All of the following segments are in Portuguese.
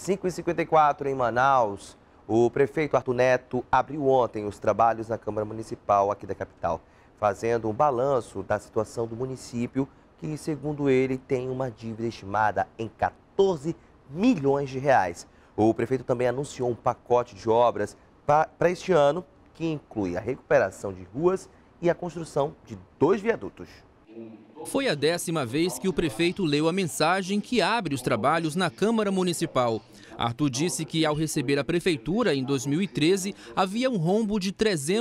5h54 em Manaus. O prefeito Arthur Neto abriu ontem os trabalhos na Câmara Municipal aqui da capital, fazendo um balanço da situação do município, que, segundo ele, tem uma dívida estimada em 14 milhões de reais. O prefeito também anunciou um pacote de obras para este ano, que inclui a recuperação de ruas e a construção de 2 viadutos. Foi a 10ª vez que o prefeito leu a mensagem que abre os trabalhos na Câmara Municipal. Arthur disse que, ao receber a prefeitura em 2013, havia um rombo de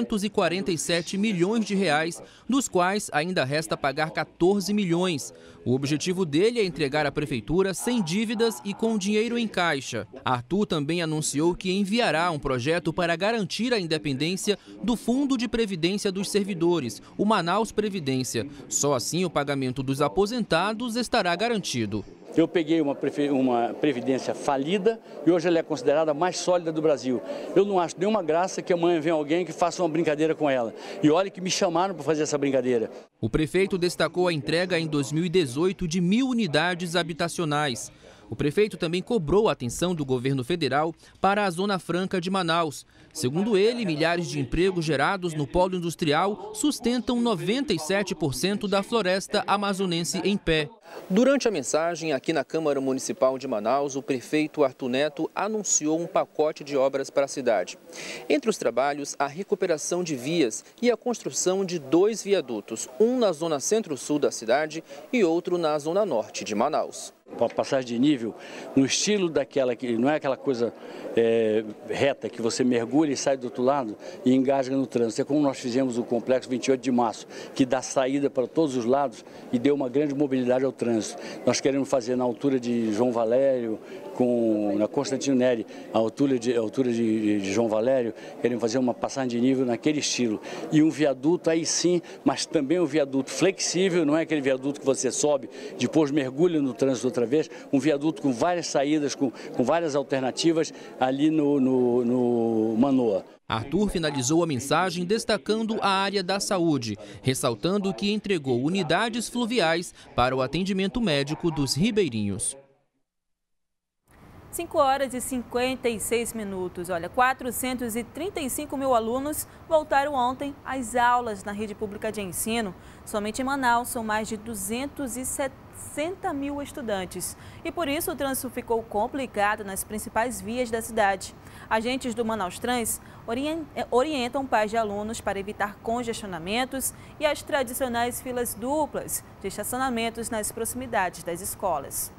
347 milhões de reais, dos quais ainda resta pagar 14 milhões. O objetivo dele é entregar a prefeitura sem dívidas e com dinheiro em caixa. Arthur também anunciou que enviará um projeto para garantir a independência do Fundo de Previdência dos Servidores, o Manaus Previdência. Só assim o pagamento dos aposentados estará garantido. Eu peguei uma previdência falida e hoje ela é considerada a mais sólida do Brasil. Eu não acho nenhuma graça que amanhã venha alguém que faça uma brincadeira com ela. E olha que me chamaram para fazer essa brincadeira. O prefeito destacou a entrega em 2018 de 1.000 unidades habitacionais. O prefeito também cobrou a atenção do governo federal para a Zona Franca de Manaus. Segundo ele, milhares de empregos gerados no polo industrial sustentam 97% da floresta amazonense em pé. Durante a mensagem aqui na Câmara Municipal de Manaus, o prefeito Arthur Neto anunciou um pacote de obras para a cidade. Entre os trabalhos, a recuperação de vias e a construção de 2 viadutos, um na zona centro-sul da cidade e outro na zona norte de Manaus. Uma passagem de nível no estilo daquela que não é aquela coisa reta que você mergulha e sai do outro lado e engasga no trânsito. É como nós fizemos o complexo 28 de março, que dá saída para todos os lados e deu uma grande mobilidade ao trânsito. Nós queremos fazer na altura de João Valério, na Constantino Neri, a altura de João Valério, queremos fazer uma passagem de nível naquele estilo. E um viaduto aí sim, mas também um viaduto flexível, não é aquele viaduto que você sobe, depois mergulha no trânsito outra vez, um viaduto com várias saídas, com várias alternativas ali no Manoa. Arthur finalizou a mensagem destacando a área da saúde, ressaltando que entregou unidades fluviais para o atendimento médico dos ribeirinhos. 5h56. Olha, 435 mil alunos voltaram ontem às aulas na rede pública de ensino. Somente em Manaus são mais de 260 mil estudantes. E por isso o trânsito ficou complicado nas principais vias da cidade. Agentes do Manaus Trans orientam pais de alunos para evitar congestionamentos e as tradicionais filas duplas de estacionamentos nas proximidades das escolas.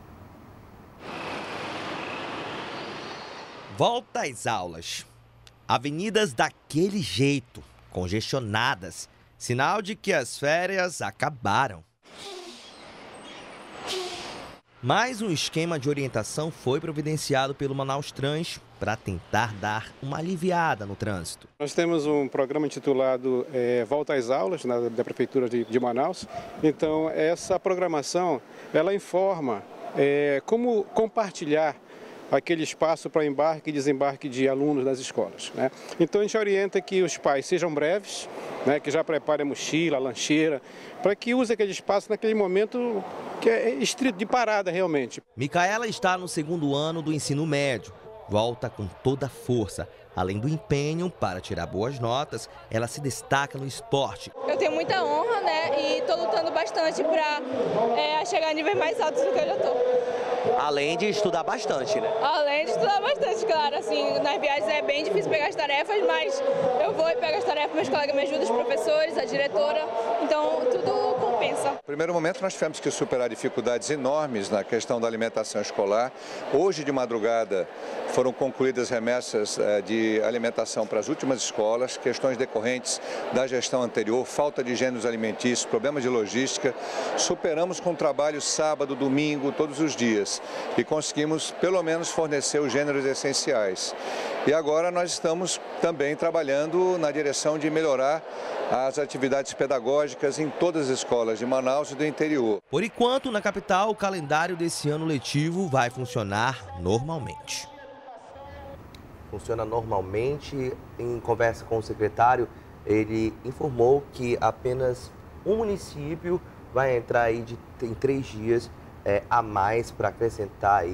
Volta às aulas. Avenidas daquele jeito, congestionadas. Sinal de que as férias acabaram. Mais um esquema de orientação foi providenciado pelo Manaus Trans para tentar dar uma aliviada no trânsito. Nós temos um programa intitulado Volta às Aulas, da Prefeitura de Manaus. Então, essa programação, ela informa como compartilhar aquele espaço para embarque e desembarque de alunos das escolas, né? Então a gente orienta que os pais sejam breves, né, que já preparem a mochila, a lancheira, para que use aquele espaço naquele momento que é estrito, de parada realmente. Micaela está no 2º ano do ensino médio, volta com toda a força. Além do empenho para tirar boas notas, ela se destaca no esporte. Eu tenho muita honra, né, e estou lutando bastante para chegar a níveis mais altos do que eu já estou. Além de estudar bastante, né? Além de estudar bastante, claro. Assim, nas viagens é bem difícil pegar as tarefas, mas eu vou e pego as tarefas, meus colegas me ajudam, os professores, a diretora, então tudo compensa. No primeiro momento nós tivemos que superar dificuldades enormes na questão da alimentação escolar. Hoje de madrugada foram concluídas remessas de alimentação para as últimas escolas, questões decorrentes da gestão anterior, falta de gêneros alimentícios, problemas de logística. Superamos com trabalho sábado, domingo, todos os dias e conseguimos pelo menos fornecer os gêneros essenciais. E agora nós estamos também trabalhando na direção de melhorar as atividades pedagógicas em todas as escolas de Manaus e do interior. Por enquanto, na capital, o calendário desse ano letivo vai funcionar normalmente. Funciona normalmente. Em conversa com o secretário, ele informou que apenas um município vai entrar aí em 3 dias a mais para acrescentar aí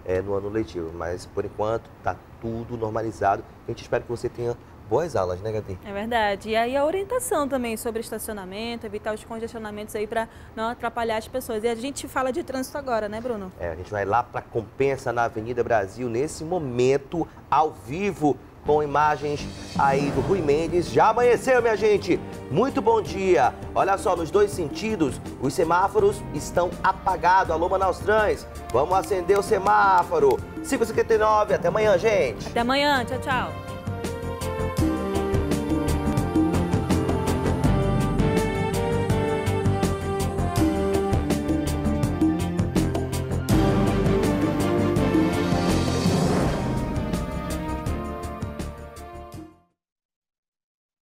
no ano letivo. Mas, por enquanto, está tudo normalizado. A gente espera que você tenha boas aulas, né, Gabi? É verdade. E aí a orientação também sobre estacionamento, evitar os congestionamentos aí para não atrapalhar as pessoas. E a gente fala de trânsito agora, né, Bruno? A gente vai lá para Compensa, na Avenida Brasil, nesse momento, ao vivo, com imagens aí do Rui Mendes. Já amanheceu, minha gente. Muito bom dia. Olha só, nos dois sentidos, os semáforos estão apagados. Alô, Manaus Trans, vamos acender o semáforo. 5h59, até amanhã, gente. Até amanhã, tchau, tchau.